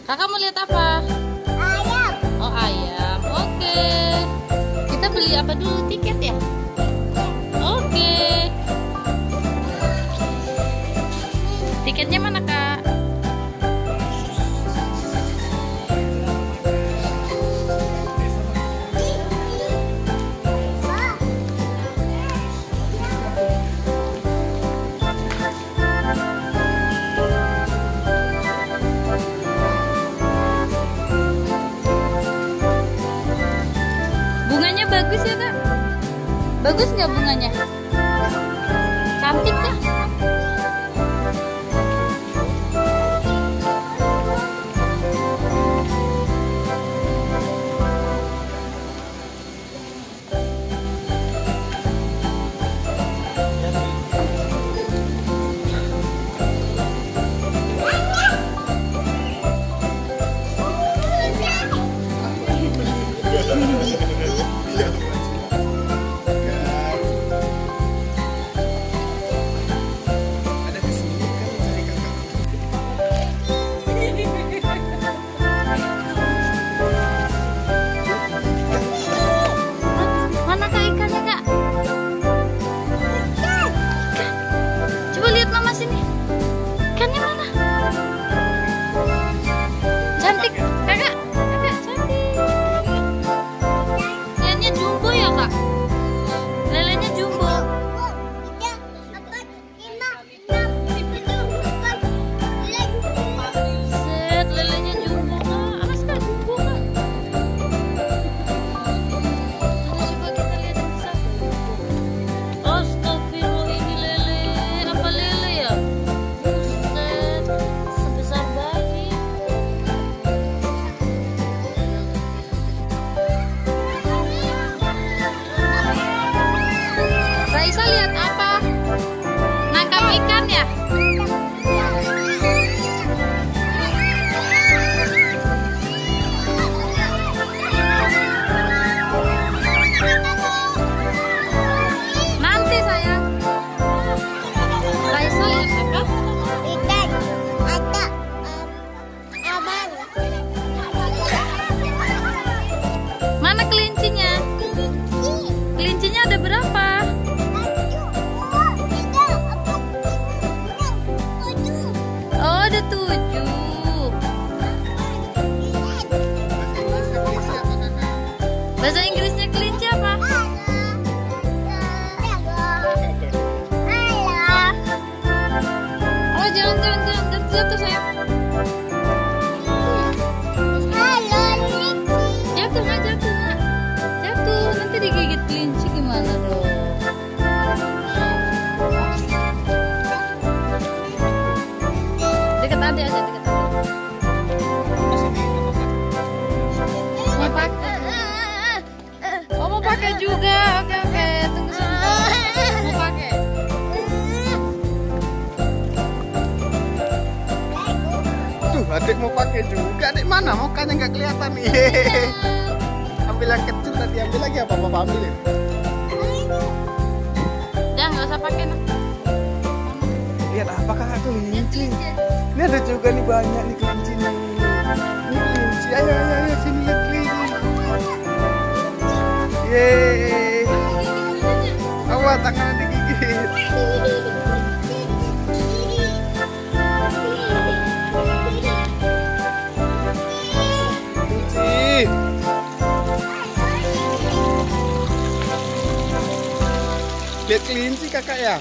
Kakak mau lihat apa? Ayam. Oh, ayam. Oke. Kita beli apa dulu? Tiket ya? Oke. Tiketnya mana, Kak? Bunganya bagus ya, Kak? Bagus nggak bunganya? Cantik kah? Mana Kak ikannya, Kak? Coba lihat Mama sini. Ikannya mana? Cantik, Kakak. Kakak cantik. Ikannya jumbo ya, Kak? Lelenya jumbo. Set, lelenya jumbo, Kak. Awas, Kak, jumbo, Kak. Coba kita lihat yang besar. Astagfirullah, ini lele. Apa lele ya? Buset, sebesar bayi. Raisa lihat apa? Nangkap ikan ya? Nanti sayang. Raisa lihat apa? Ikan. Ada. Abang. Mana kelincinya? Kelincinya ada berapa? Oh, ada 7. Bahasa Inggrisnya kelinci apa? Oh, jangan jatuh sayang. Jatuh nak, jatuh nak. Jatuh, nanti digigit kelinci gimana dong? Dekat adik aja, dekat adik. Mau pakai? Oh, mau pakai juga. Oke, oke. Tunggu sebentar. Mau pakai? Tuh, adik mau pakai juga. Adik mana? Mukanya nggak kelihatan nih. Ambil yang kecil tadi, ambil lagi apa? Bapak ambil ya? Udah, nggak usah pakai nak. Lihat apakah kelinci? Ini ada juga nih banyak nih kelinci nih. Ini kelinci. Ayo, ayo, ayo sini lihat kelinci. Yeay. Awas tangannya digigit. Kelinci. Lihat kelinci kakak ya.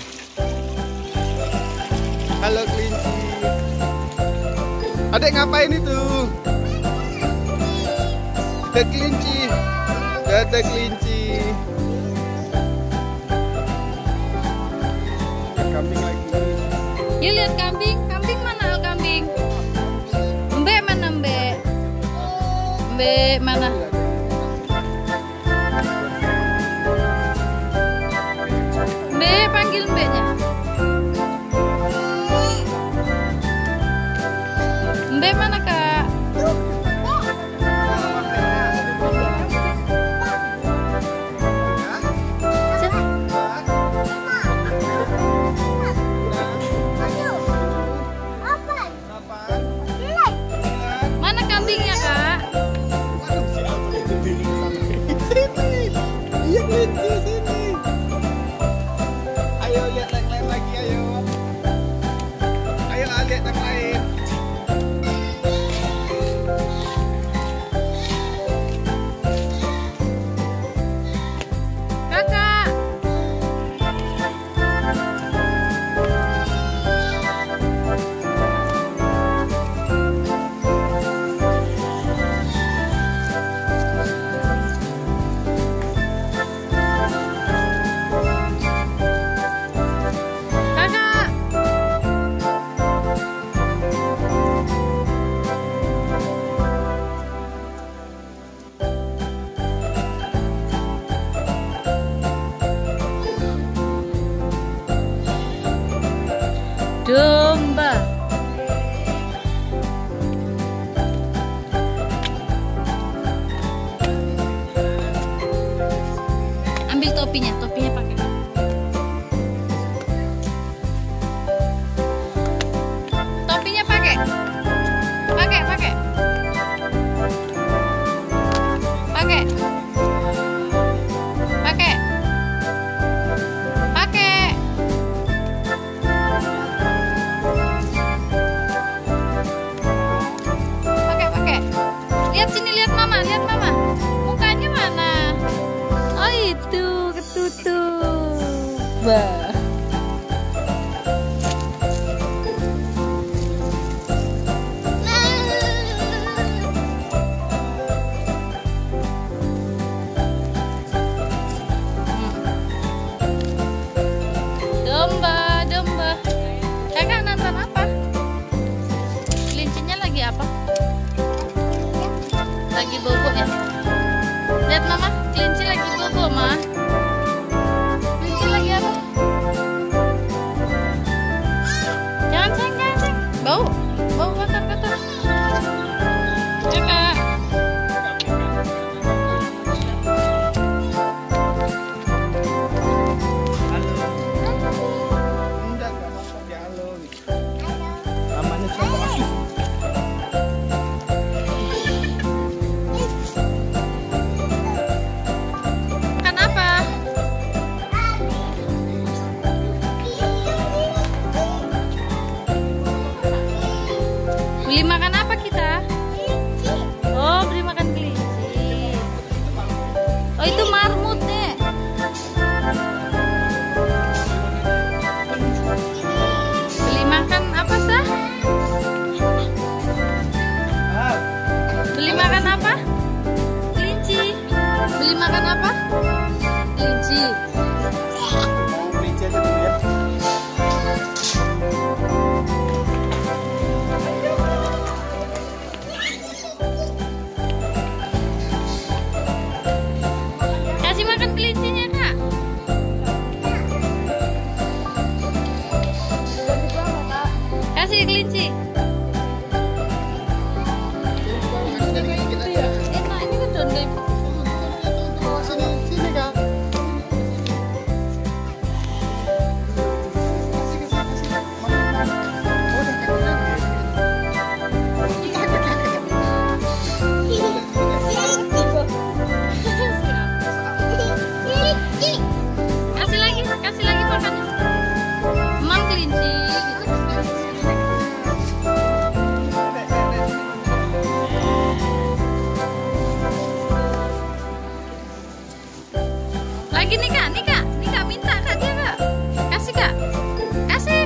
Halo kelinci. Adek ngapain itu? Ada kelinci. Ada kelinci. Kambing lagi. Yuk lihat kambing. Kambing mana kambing? Mbe mana mbe? Mbe mana? Mbe, panggil mbenya. Mbe mana Kak? Mana Ambil topinya pakai. Topinya pakai. Pakai. Pakai. Pakai. Pakai. Pakai. Lihat sini, lihat mama. Mukanya mana? Oh itu ketutup. Bah. Domba. Kakak nonton apa? Kelincinya lagi apa? Lagi bobo ya? Lihat mama, kelinci lagi bobo, Ma. Kelinci lagi apa? Jangan sayang. Bau kotor. Kakak. Namanya siapa? Makan apa? Beli makan apa kita? Oh, beli makan kelinci. Oh, itu marmut, Nek. Beli makan apa, Sah? Beli makan apa? Kelinci. Beli makan apa? Kelinci. Kelinci aja dulu ya. Kasih makan kelincinya, Kak. Kasih kelinci. Enak, ini kan daun kayak Sini Kak. kasih lagi makannya. Mam kelinci. Lagi nih kak minta kak dia kak. Kasih kak, kasih.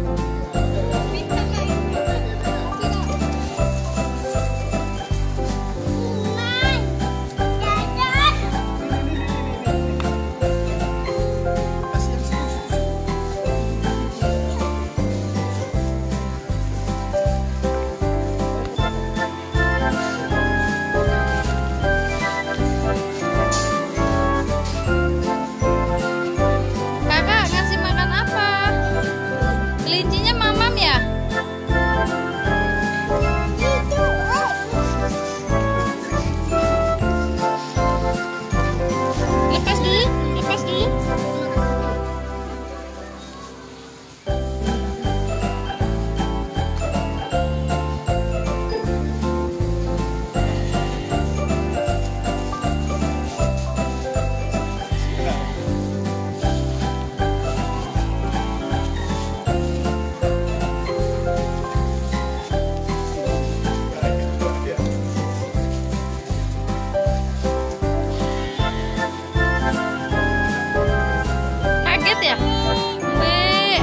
Kelincinya mamam ya? Lepas dulu. Kaget ya? Weh.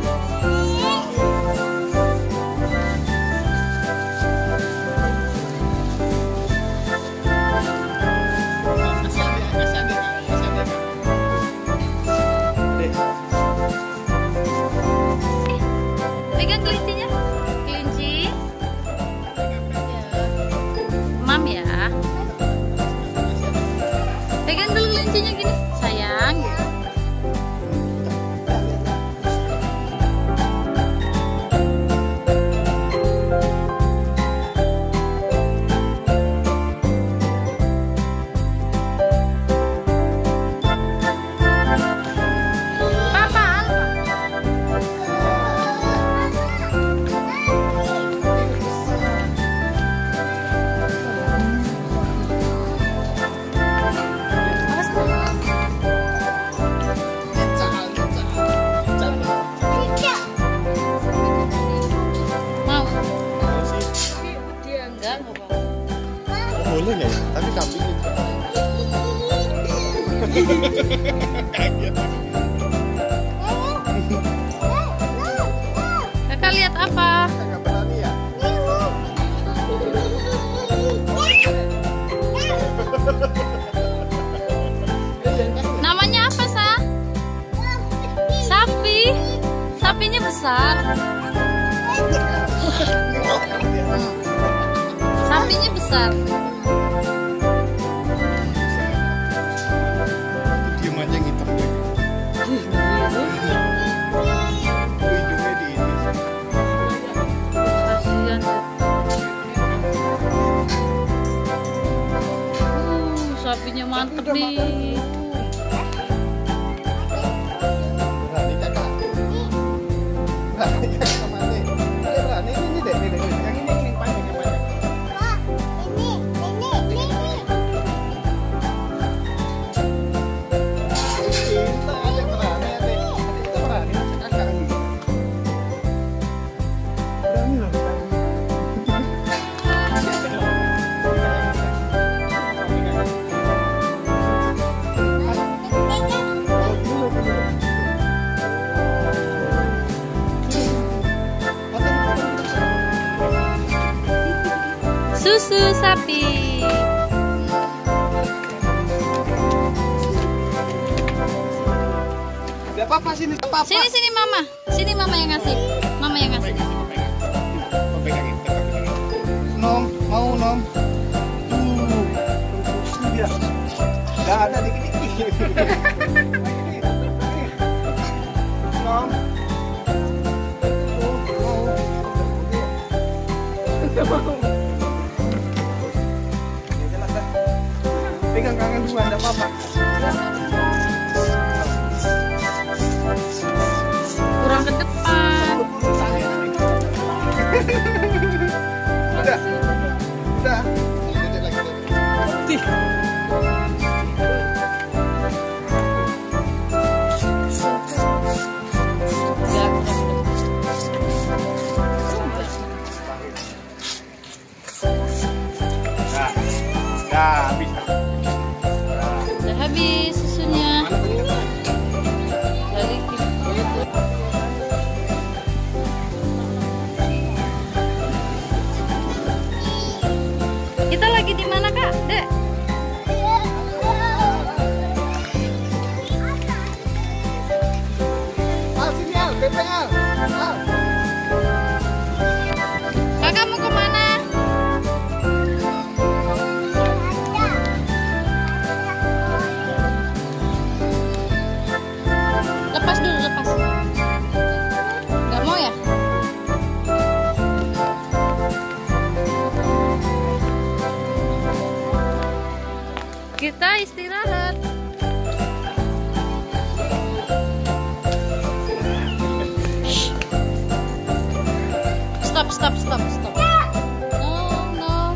Pegang kelincinya. Kelinci. Mam ya. Pegang dulu kelincinya gini. Sayang. Kaget. Kakak lihat apa? Nggak berani ya? Namanya apa, Sa? Sapi. Sapinya besar. Sapinya besar. Diam aja ngitem gue. Ujungnya di ini. Kasihan. Sapinya mantep nih. Berani kakak. Berani kakak sama Ade. Ade berani ini deh, ini deh. Yang ini panjang, yang panjang. Kita ada berani Ade. Kita berani sama kakak nih. Berani loh. Susu sapi. Ada papa sini, papa. Sini mama. Sini mama yang ngasih. Mama yang ngasih. Pegangin. Nom, mau nom. Pusing dia. Nggak ada dikit-dikit. Nom. Mau. Ya jelas dah. Pegang kangen dua, enggak apa-apa. Kurang ke depan. Udah. Udah. Tih. Habis. Udah habis susunya. Dari kita lagi di mana, Kak? Dek. Al sini Al, BPL. Al. Kakak mau kemana? Lepas dulu, lepas. Gak mau ya? Kita istirahat. Stop. No.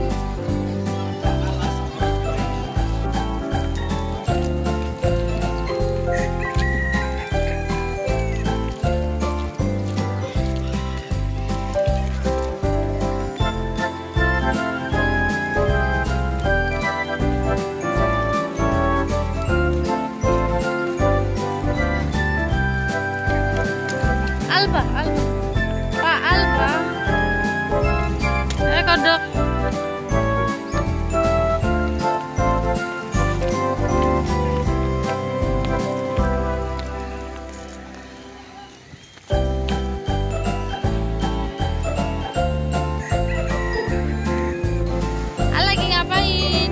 Alba. Pak Alba. Kodok. Lagi ngapain?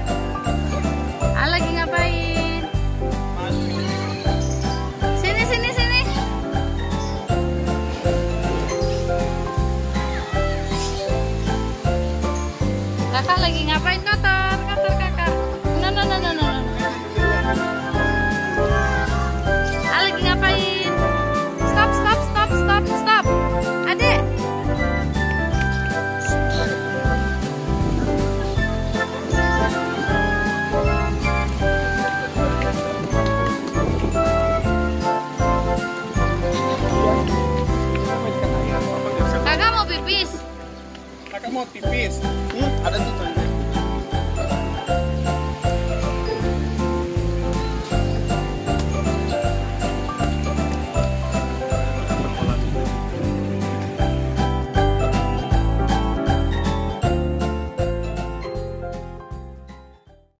Sini. Kakak lagi ngapain? Kotor kakak. No. Lagi ngapain? Stop. Adek. Kakak mau pipis? Kakak mau pipis. Ada tuh.